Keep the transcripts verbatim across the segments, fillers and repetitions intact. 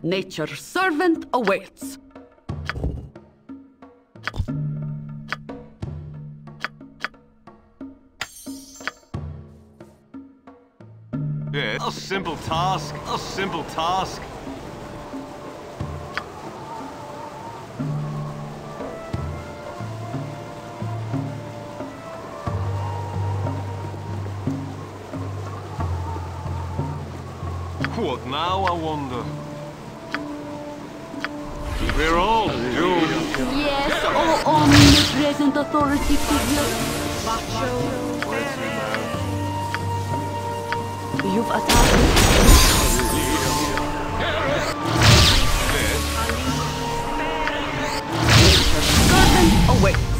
Nature's servant awaits. Yeah, a simple task, a simple task. What now, I wonder? We're all doomed. Yes, oh omnipresent authority figure. You've attacked. Servant awaits.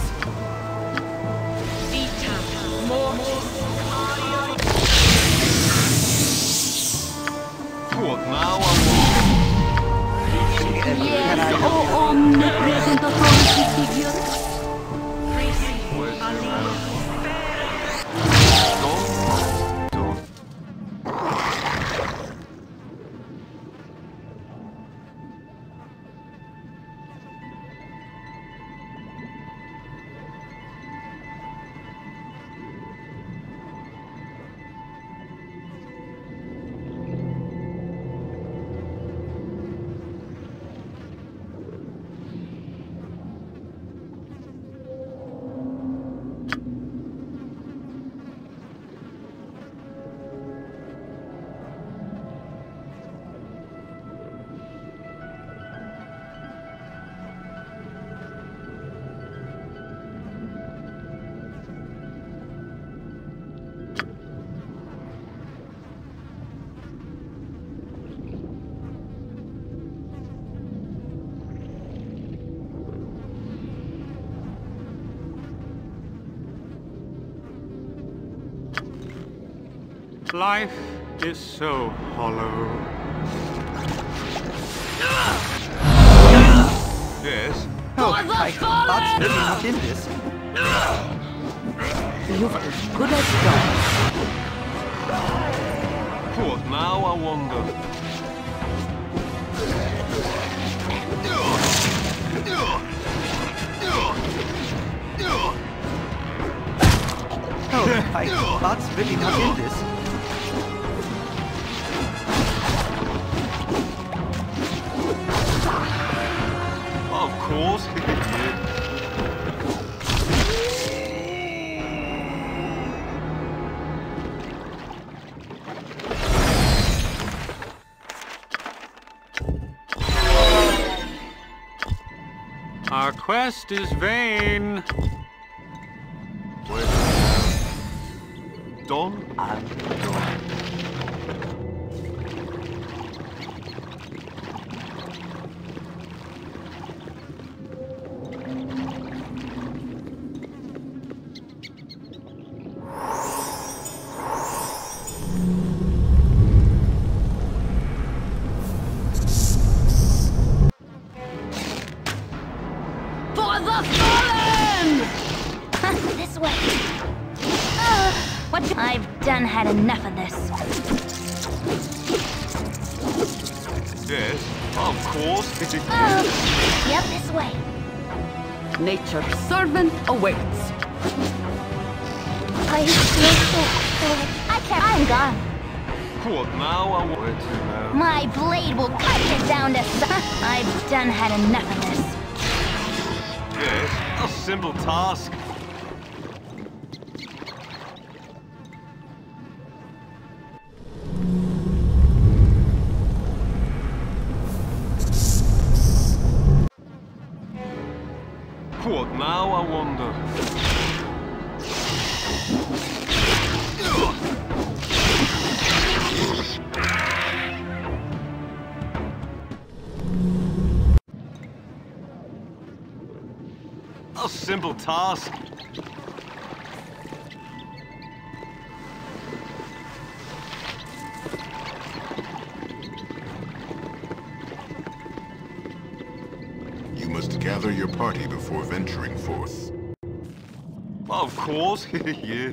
What now, I wonder? Yes, oh omnipresent authority figure. Life is so hollow. Yes? Oh, I thought really not in this. You've as good as done. What now, I wonder? Oh, I thought really not in this. Of course. Our quest is vain. We're done and done. This way. Uh, what? I've done had enough of this. Yes, of course. uh, yep, this way. Nature's servant awaits. I I can't. I'm gone. What now? I want to know. My blade will cut you down to size. I've done had enough of this. Yes, a simple task. What now, I wonder? A simple task. You must gather your party before venturing forth. Of course, yeah.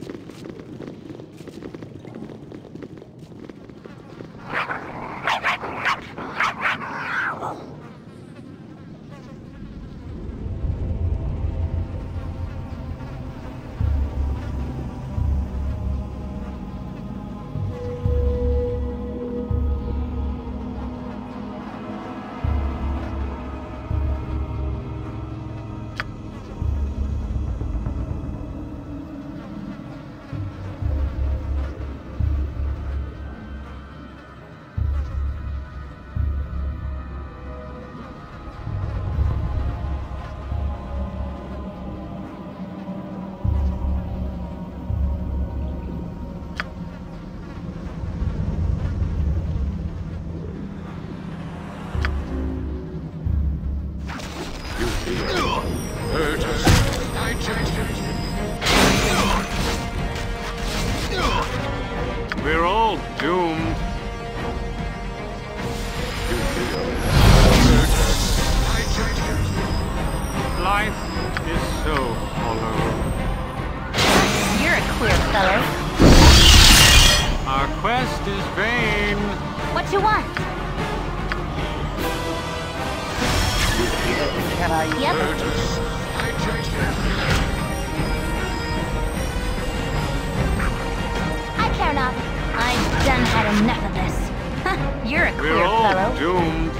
What you want? Can I? Yep. I care not. I've done had enough of this. Huh, you're a queer We're all fellow. doomed.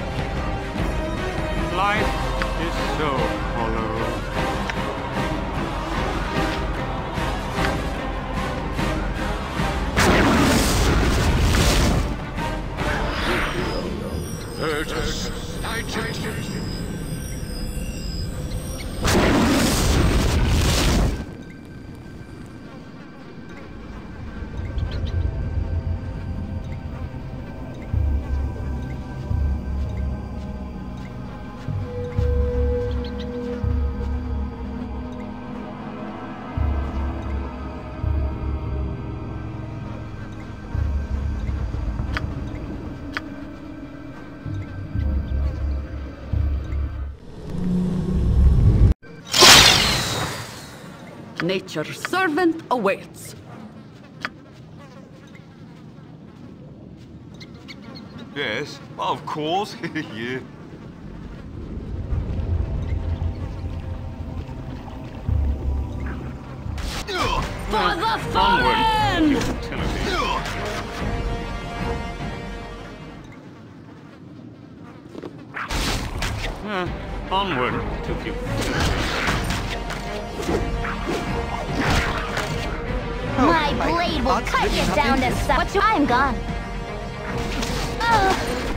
Life is so hollow. Virtus, Nature's servant awaits. Yes, of course, yeah. For the Onward, fallen! futility. Uh, onward to futility. My my blade will thoughts cut really you have down been to this. size. What you? I'm gone. Ugh.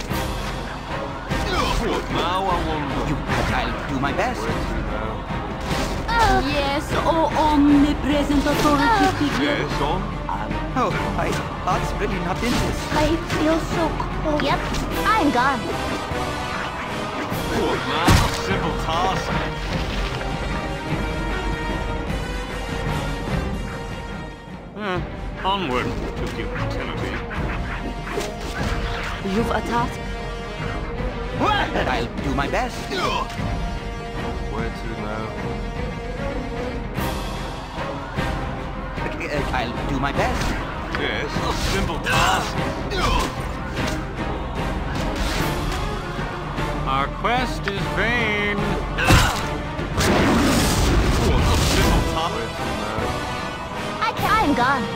What now, I wonder? You, I'll do my best. Where to now? Ugh. Yes, oh omnipresent authority figure. Yes, on. Oh, my heart's really not in this. I feel so cold. Yep, I'm gone. What now? A simple task. Uh, onward to futility. You've a task? I'll do my best. Where to now? I'll do my best. Yes, a simple task. Our quest is vain. What a simple task. Where to now? I can I'm gone.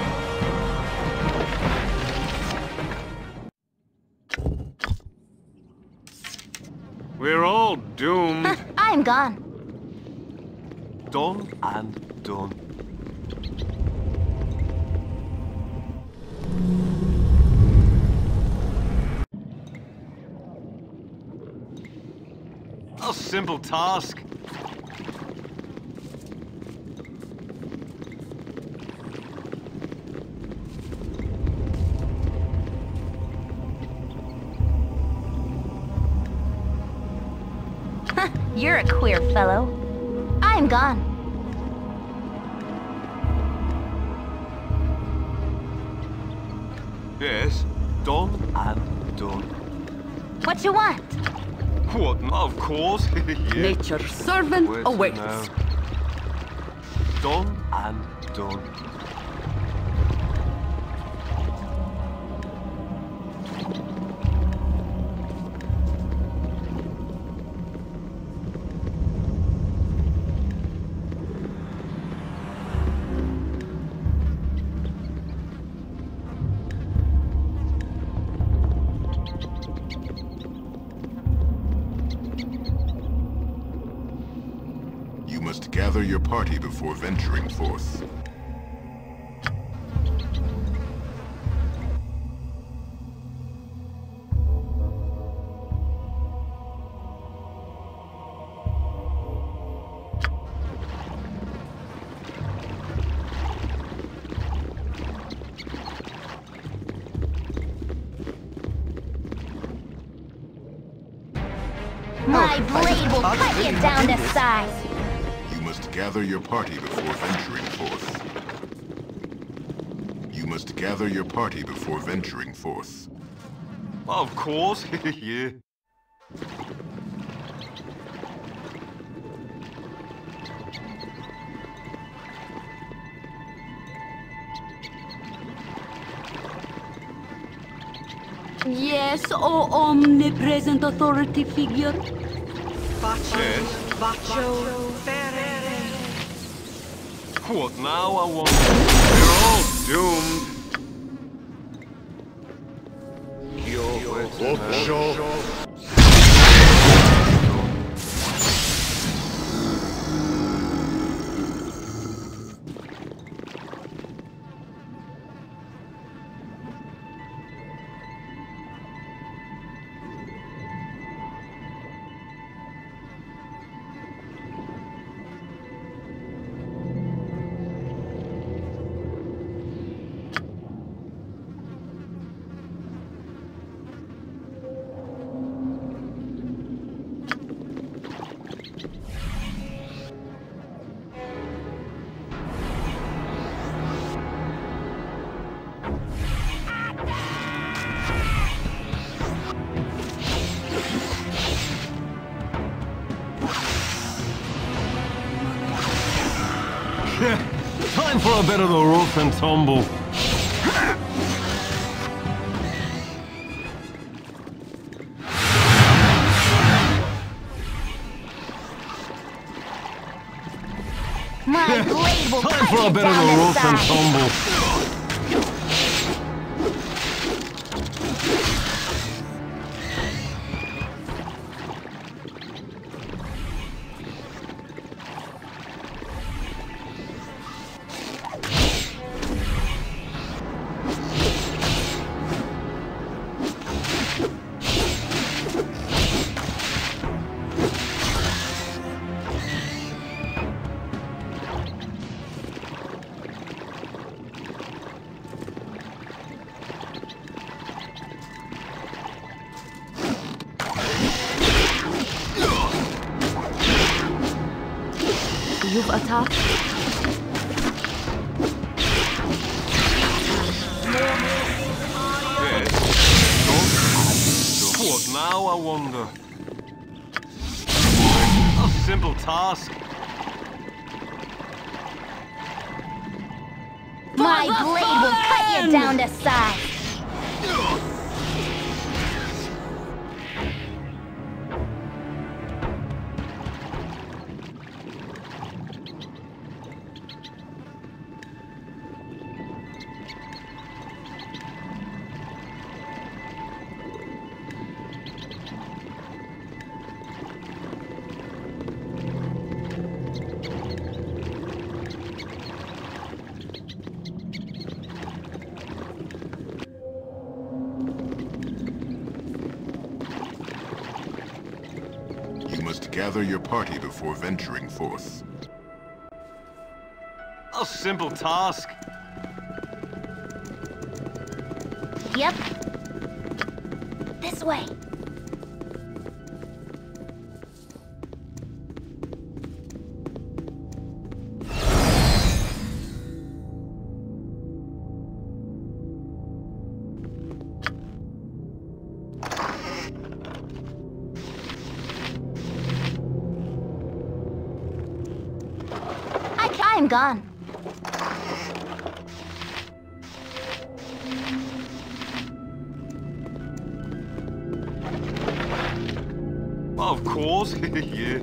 We're all doomed. I'm gone. Done and done. A simple task. You're a queer fellow. I'm gone. Yes, done and done. What you want? What? Of course. Yeah. Nature's servant Where to awaits. now? Done and done. You must gather your party before venturing forth. My blade will cut you down to size. You must gather your party before venturing forth. You must gather your party before venturing forth. Of course. Yeah. Yes, oh omnipresent authority figure. Yes. What now, I wonder? We're all doomed. Time for a bit of the rough and tumble. My blade will Time cut for a you bit of down the to rough and size. tumble. You've attacked. Yes. What now, I wonder? A simple task. My blade will cut you down to size. You must gather your party before venturing forth. A simple task. Yep. This way. I'm gone. Of course, yeah.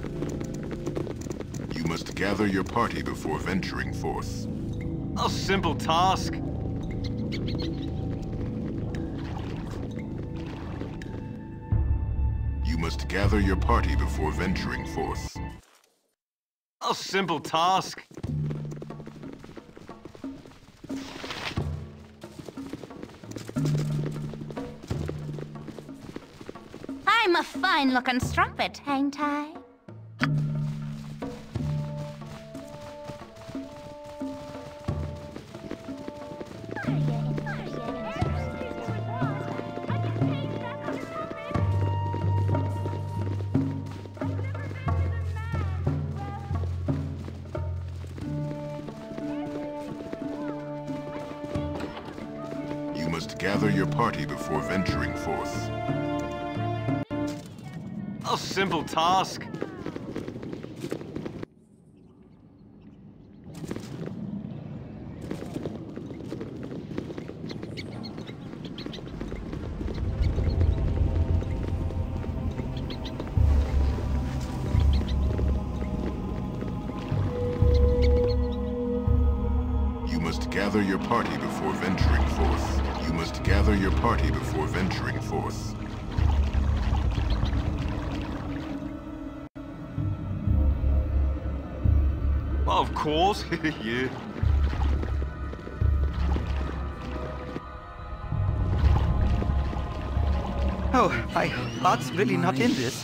You must gather your party before venturing forth. A simple task. You must gather your party before venturing forth. A simple task. I'm a fine-looking strumpet, ain't I? You must gather your party before venturing forth. A simple task. gather your party before venturing forth. You must gather your party before venturing forth. Of course, yeah. Oh, my heart's really not in this.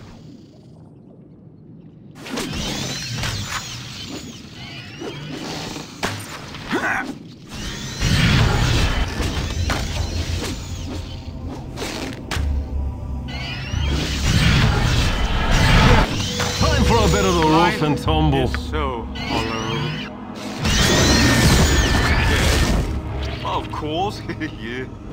Time for a bit of the rough and tumble. So hollow. Of course, yeah.